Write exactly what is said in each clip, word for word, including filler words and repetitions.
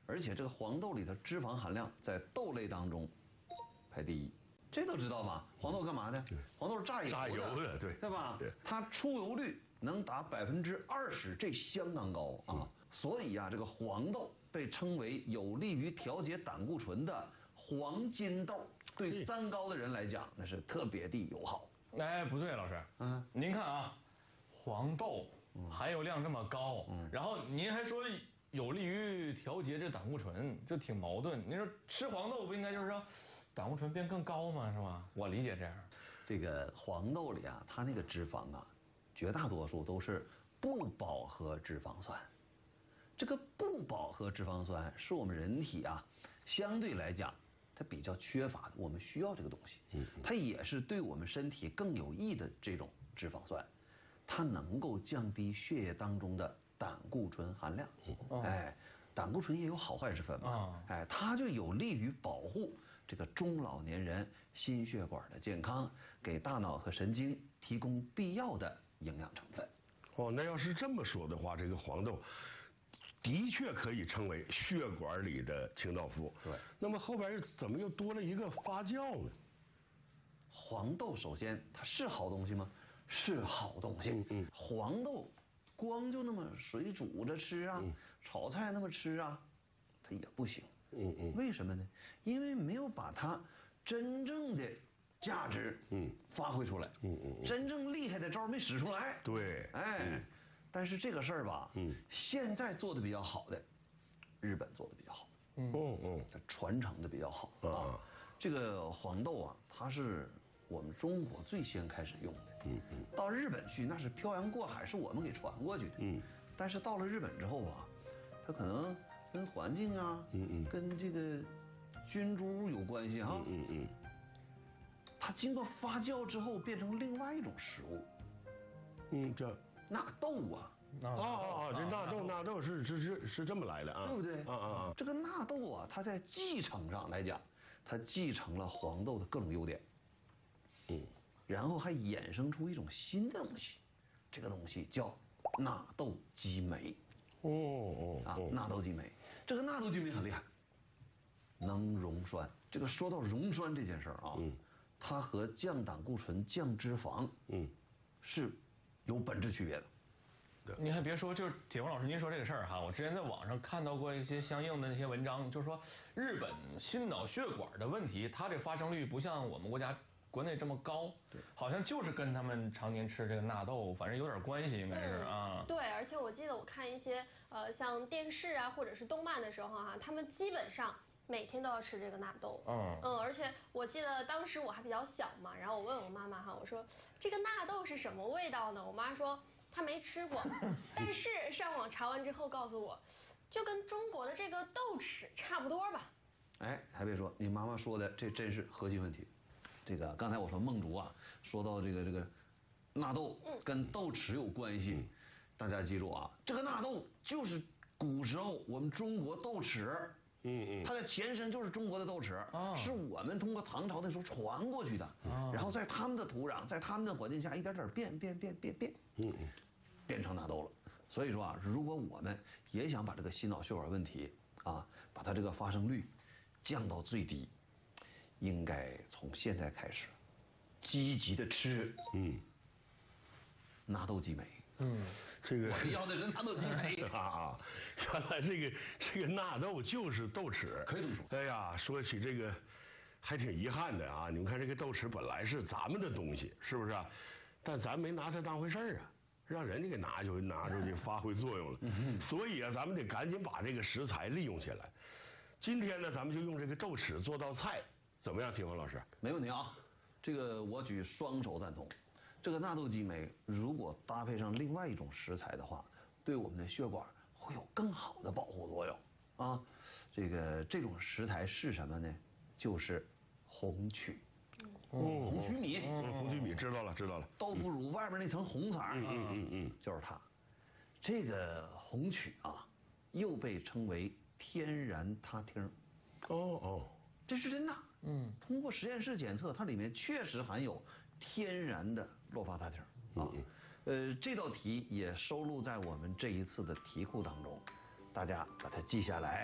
而且这个黄豆里的脂肪含量在豆类当中排第一。这都知道吧？黄豆干嘛的？黄豆是榨油的， 榨油的，对， 对吧？ 对， 它出油率能达百分之二十，这相当高啊。嗯、所以啊，这个黄豆被称为有利于调节胆固醇的黄金豆，对三高的人来讲那是特别的友好。 哎，不对，老师，嗯，您看啊，黄豆含油量这么高，嗯，然后您还说有利于调节这胆固醇，这挺矛盾。您说吃黄豆不应该就是说胆固醇变更高吗？是吧？我理解这样。 这个黄豆里啊，它那个脂肪啊，绝大多数都是不饱和脂肪酸。这个不饱和脂肪酸是我们人体啊相对来讲它比较缺乏的，我们需要这个东西。嗯，它也是对我们身体更有益的这种脂肪酸，它能够降低血液当中的胆固醇含量。哦、哎。胆固醇也有好坏之分嘛，哦、哎，它就有利于保护这个中老年人心血管的健康，给大脑和神经提供必要的营养成分。 哦，那要是这么说的话，这个黄豆的确可以称为血管里的清道夫。 对， 那么后边怎么又多了一个发酵呢？ 黄豆首先它是好东西吗？是好东西。嗯嗯，黄豆。光就那么水煮着吃啊，嗯、炒菜那么吃啊，它也不行。嗯嗯，为什么呢？因为没有把它真正的价值嗯发挥出来。嗯嗯，真正厉害的招没使出来。 对， 哎，嗯、但是这个事儿吧，嗯，现在做的比较好的，日本做的比较好。嗯嗯，它传承的比较好啊。这个黄豆啊，它是我们中国最先开始用的，嗯嗯，到日本去那是漂洋过海，是我们给传过去的，嗯，但是到了日本之后啊，它可能跟环境啊，嗯嗯，跟这个菌株有关系哈，嗯嗯，它经过发酵之后变成另外一种食物， 嗯，这纳豆啊， 啊啊啊，这纳豆纳豆是是是是这么来的啊， 对不对？ 啊啊啊， 这个纳豆啊，它在继承上来讲，它继承了黄豆的各种优点。嗯，然后还衍生出一种新的东西，这个东西叫纳豆激酶。哦哦啊，纳豆激酶，这个纳豆激酶很厉害，能溶栓。这个说到溶栓这件事儿啊，嗯，它和降胆固醇、降脂肪，嗯，是有本质区别的。 您还别说，就是铁峰老师您说这个事儿哈，我之前在网上看到过一些相应的那些文章，就是说日本心脑血管的问题，它这发生率不像我们国家国内这么高，对，好像就是跟他们常年吃这个纳豆，反正有点关系，应该是啊。 对，而且我记得我看一些呃像电视啊或者是动漫的时候哈、啊，他们基本上每天都要吃这个纳豆。嗯嗯，而且我记得当时我还比较小嘛，然后我问我妈妈哈，我说这个纳豆是什么味道呢？我妈说她没吃过，但是上网查完之后告诉我，就跟中国的这个豆豉差不多吧。 哎，还别说，你妈妈说的这真是核心问题。这个刚才我说梦竹啊，说到这个这个纳豆跟豆豉有关系，嗯、大家记住啊，这个纳豆就是古时候我们中国豆豉，嗯嗯，它的前身就是中国的豆豉，哦、是我们通过唐朝那时候传过去的，哦、然后在他们的土壤，在他们的环境下一点点变变变变变，嗯嗯，变成纳豆了。所以说啊，如果我们也想把这个心脑血管问题啊，把它这个发生率降到最低。应该从现在开始，积极的吃，嗯，纳豆激酶，嗯， 这个我要的是纳豆激酶啊，原来这个这个纳豆就是豆豉， 可以这么说。 哎呀，说起这个，还挺遗憾的啊！你们看这个豆豉本来是咱们的东西，是不是啊？但咱没拿它当回事儿啊，让人家给拿就拿出去发挥作用了。嗯、所以啊，咱们得赶紧把这个食材利用起来。今天呢，咱们就用这个豆豉做道菜。怎么样，铁峰老师？ 没问题啊，这个我举双手赞同。这个纳豆激酶如果搭配上另外一种食材的话，对我们的血管会有更好的保护作用啊。这个这种食材是什么呢？就是红曲。 哦， 红曲米， 嗯，红曲米知道了，知道了。 豆腐乳外边那层红色，嗯嗯嗯嗯，就是它。这个红曲啊，又被称为天然他汀。 哦哦。 这是真的，嗯，通过实验室检测，它里面确实含有天然的洛伐他汀啊，呃，这道题也收录在我们这一次的题库当中，大家把它记下来，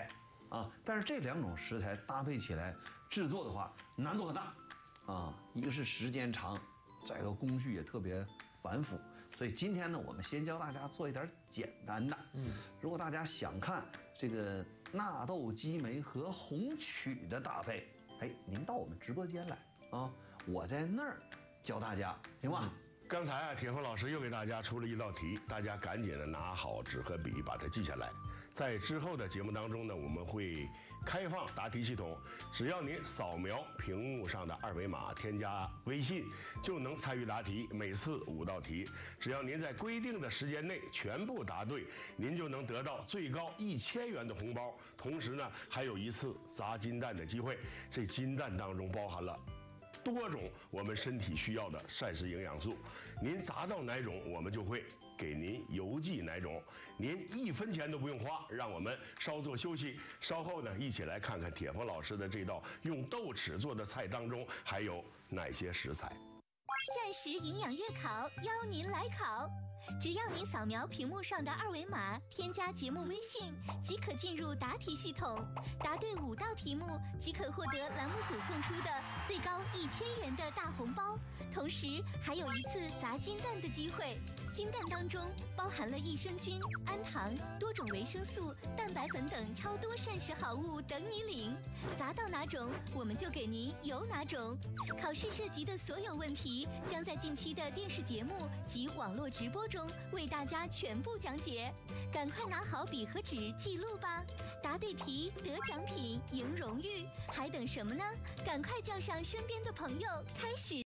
啊。但是这两种食材搭配起来制作的话，难度很大啊。一个是时间长，再一个工序也特别繁复。所以今天呢，我们先教大家做一点简单的。嗯，如果大家想看这个纳豆鸡梅和红曲的搭配，哎，您到我们直播间来啊，我在那儿教大家，行吧？嗯， 刚才啊，铁峰老师又给大家出了一道题，大家赶紧的拿好纸和笔，把它记下来。在之后的节目当中呢，我们会开放答题系统，只要您扫描屏幕上的二维码，添加微信，就能参与答题。每次五道题，只要您在规定的时间内全部答对，您就能得到最高一千元的红包。同时呢，还有一次砸金蛋的机会。这金蛋当中包含了多种我们身体需要的膳食营养素，您砸到哪种，我们就会给您邮寄哪种，您一分钱都不用花。让我们稍作休息，稍后呢，一起来看看铁峰老师的这道用豆豉做的菜当中还有哪些食材。 膳食营养月考邀您来考。只要您扫描屏幕上的二维码，添加节目微信，即可进入答题系统。答对五道题目，即可获得栏目组送出的最高一千元的大红包，同时还有一次砸金蛋的机会。金蛋当中包含了益生菌、氨糖、多种维生素、蛋白粉等超多膳食好物等你领。砸到哪种，我们就给您邮哪种。考试涉及的所有问题，将在近期的电视节目及网络直播中为大家全部讲解。赶快拿好笔和纸记录吧！答对题得奖品，赢荣誉，还等什么呢？赶快叫上身边的朋友，开始